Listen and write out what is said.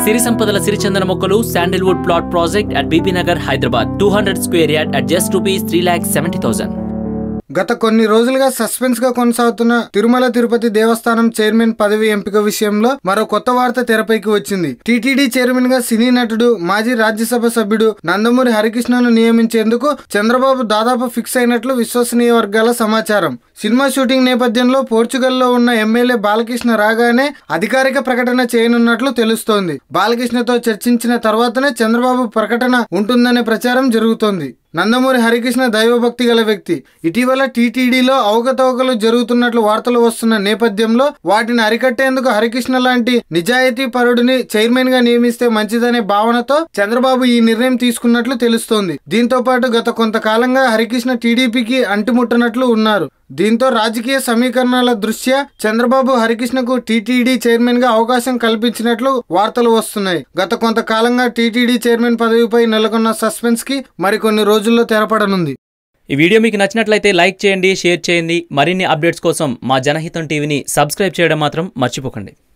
సిరి సంపదల సిరిచందన మొక్కలు sandalwood plot project at BP Nagar, Hyderabad. 200 square yard at just rupees 3,70,000. గత కొన్ని రోజులుగా సస్పెన్స్ గా కొనసాగుతున్న తిరుమల తిరుపతి దేవస్థానం చైర్మన్ పదవి ఎంపిక విషయంలో మరో కొత్త వార్త తెరపైకి వచ్చింది. టీటీడీ చైర్మన్ గా సినీ నటుడు మాజీ రాజ్యసభ సభ్యుడు నందమూరి హరికృష్ణను నియమించేందుకు చంద్రబాబు దాదాపు ఫిక్స్ అయినట్లు విశ్వసనీయ వర్గాల సమాచారం. సినిమా షూటింగ్ నేపథ్యంలో పోర్చుగల్లో ఉన్న ఎమ్మెల్యే బాలకృష్ణ రాగానే అధికారిక ప్రకటన చేయనున్నట్లు తెలుస్తోంది. బాలకృష్ణతో చర్చించిన తర్వాతనే చంద్రబాబు ప్రకటన ఉంటుందనే ప్రచారం జరుగుతోంది. నందమూరి హరికృష్ణ దైవభక్తి గల వ్యక్తి. ఇటీవల టీటీడీలో అవకతవకలు జరుగుతున్నట్లు వార్తలు వస్తున్న నేపథ్యంలో వాటిని అరికట్టేందుకు హరికృష్ణ లాంటి నిజాయితీ పరుడిని చైర్మన్ గా నియమిస్తే మంచిదనే భావనతో చంద్రబాబు ఈ నిర్ణయం తీసుకున్నట్లు తెలుస్తోంది. దీంతో పాటు గత కొంతకాలంగా హరికృష్ణ టీడీపీకి అంటిముట్టనట్లు ఉన్నారు. దీంతో రాజకీయ సమీకరణాల దృష్ట్యా చంద్రబాబు హరికృష్ణకు టీటీడీ చైర్మన్ గా అవకాశం కల్పించినట్లు వార్తలు వస్తున్నాయి. గత కొంతకాలంగా టీటీడీ చైర్మన్ పదవిపై నెలకొన్న సస్పెన్స్ కి మరికొన్ని రోజుల్లో తెరపడనుంది. ఈ వీడియో మీకు నచ్చినట్లయితే లైక్ చేయండి, షేర్ చేయండి. మరిన్ని అప్డేట్స్ కోసం మా జనహితం టీవీని సబ్స్క్రైబ్ చేయడం మాత్రం మర్చిపోకండి.